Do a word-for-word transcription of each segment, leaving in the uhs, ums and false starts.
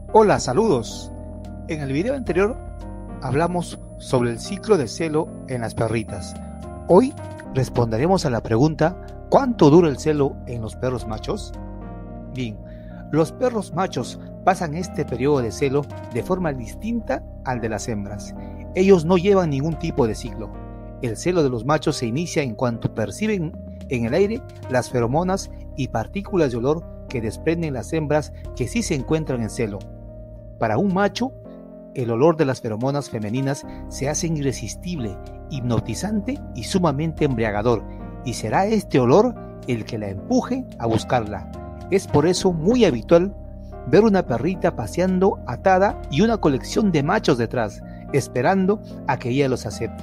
Hola, saludos. En el video anterior hablamos sobre el ciclo de celo en las perritas. Hoy responderemos a la pregunta: ¿cuánto dura el celo en los perros machos? Bien, los perros machos pasan este periodo de celo de forma distinta al de las hembras. Ellos no llevan ningún tipo de ciclo. El celo de los machos se inicia en cuanto perciben en el aire las feromonas y partículas de olor que desprenden las hembras que sí se encuentran en celo. Para un macho, el olor de las feromonas femeninas se hace irresistible, hipnotizante y sumamente embriagador, y será este olor el que la empuje a buscarla. Es por eso muy habitual ver una perrita paseando atada y una colección de machos detrás, esperando a que ella los acepte.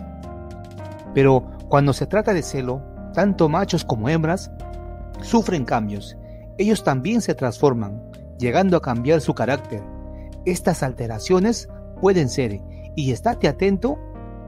Pero cuando se trata de celo, tanto machos como hembras sufren cambios. Ellos también se transforman, llegando a cambiar su carácter. Estas alteraciones pueden ser, y estate atento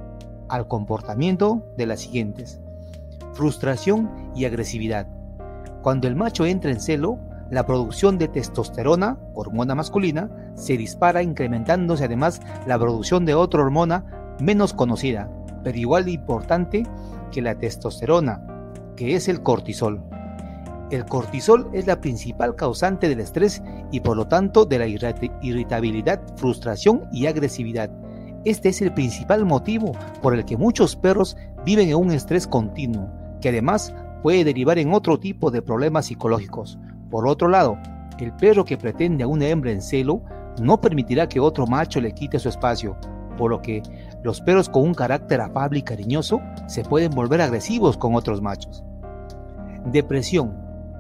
al comportamiento de las siguientes: frustración y agresividad. Cuando el macho entra en celo, la producción de testosterona, hormona masculina, se dispara, incrementándose además la producción de otra hormona menos conocida, pero igual de importante que la testosterona, que es el cortisol. El cortisol es la principal causante del estrés y por lo tanto de la irritabilidad, frustración y agresividad. Este es el principal motivo por el que muchos perros viven en un estrés continuo, que además puede derivar en otro tipo de problemas psicológicos. Por otro lado, el perro que pretende a una hembra en celo no permitirá que otro macho le quite su espacio, por lo que los perros con un carácter afable y cariñoso se pueden volver agresivos con otros machos. Depresión.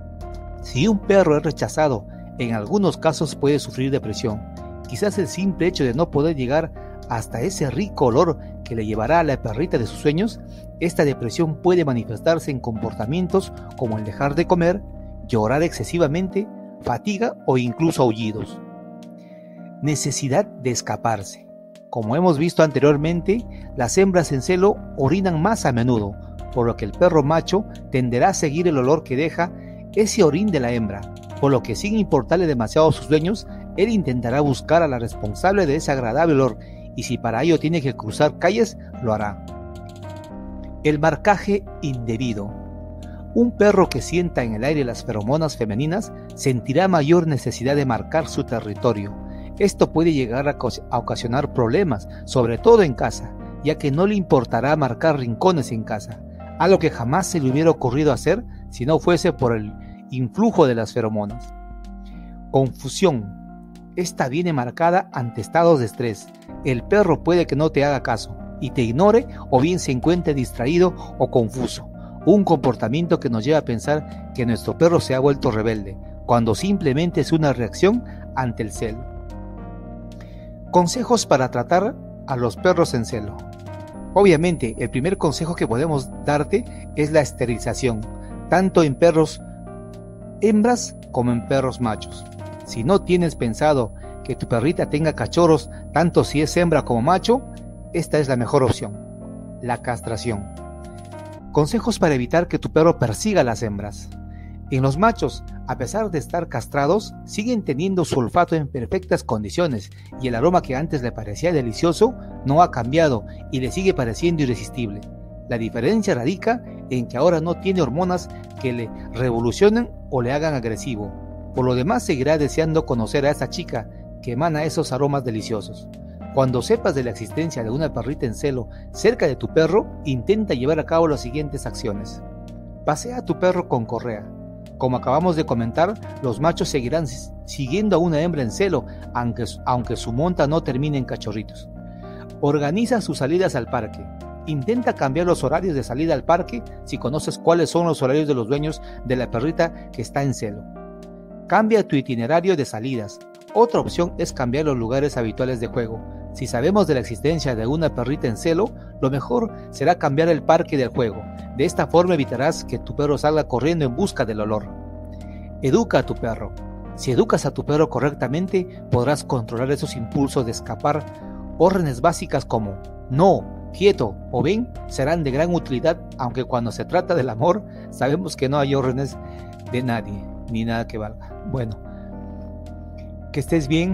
Si un perro es rechazado, en algunos casos puede sufrir depresión. Quizás el simple hecho de no poder llegar hasta ese rico olor que le llevará a la perrita de sus sueños, esta depresión puede manifestarse en comportamientos como el dejar de comer, llorar excesivamente, fatiga o incluso aullidos. Necesidad de escaparse. Como hemos visto anteriormente, las hembras en celo orinan más a menudo, por lo que el perro macho tenderá a seguir el olor que deja ese orín de la hembra, por lo que sin importarle demasiado a sus dueños, él intentará buscar a la responsable de ese agradable olor, y si para ello tiene que cruzar calles, lo hará. El marcaje indebido. Un perro que sienta en el aire las feromonas femeninas sentirá mayor necesidad de marcar su territorio. Esto puede llegar a ocasionar problemas, sobre todo en casa, ya que no le importará marcar rincones en casa, algo que jamás se le hubiera ocurrido hacer si no fuese por el influjo de las feromonas. Confusión. Esta viene marcada ante estados de estrés. El perro puede que no te haga caso y te ignore, o bien se encuentre distraído o confuso. Un comportamiento que nos lleva a pensar que nuestro perro se ha vuelto rebelde, cuando simplemente es una reacción ante el celo. Consejos para tratar a los perros en celo. Obviamente, el primer consejo que podemos darte es la esterilización, tanto en perros hembras como en perros machos. Si no tienes pensado que tu perrita tenga cachorros, tanto si es hembra como macho, esta es la mejor opción: la castración. Consejos para evitar que tu perro persiga a las hembras. En los machos, a pesar de estar castrados, siguen teniendo su olfato en perfectas condiciones y el aroma que antes le parecía delicioso no ha cambiado y le sigue pareciendo irresistible. La diferencia radica en que ahora no tiene hormonas que le revolucionen o le hagan agresivo. Por lo demás, seguirá deseando conocer a esa chica que emana esos aromas deliciosos. Cuando sepas de la existencia de una perrita en celo cerca de tu perro, intenta llevar a cabo las siguientes acciones. Pasea a tu perro con correa. Como acabamos de comentar, los machos seguirán siguiendo a una hembra en celo, aunque, aunque su monta no termine en cachorritos. Organiza sus salidas al parque. Intenta cambiar los horarios de salida al parque si conoces cuáles son los horarios de los dueños de la perrita que está en celo. Cambia tu itinerario de salidas. Otra opción es cambiar los lugares habituales de juego. Si sabemos de la existencia de una perrita en celo, lo mejor será cambiar el parque del juego. De esta forma evitarás que tu perro salga corriendo en busca del olor. Educa a tu perro. Si educas a tu perro correctamente, podrás controlar esos impulsos de escapar. Órdenes básicas como no, quieto o ven serán de gran utilidad, aunque cuando se trata del amor, sabemos que no hay órdenes de nadie, ni nada que valga. Bueno, que estés bien,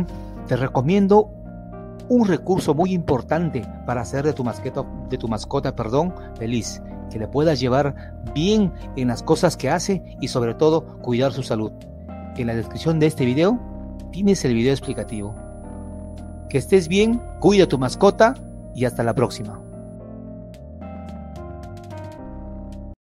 Te recomiendo un recurso muy importante para hacer de tu mascota, de tu mascota, perdón, feliz, que le puedas llevar bien en las cosas que hace y sobre todo cuidar su salud. En la descripción de este video tienes el video explicativo. Que estés bien, cuida a tu mascota y hasta la próxima.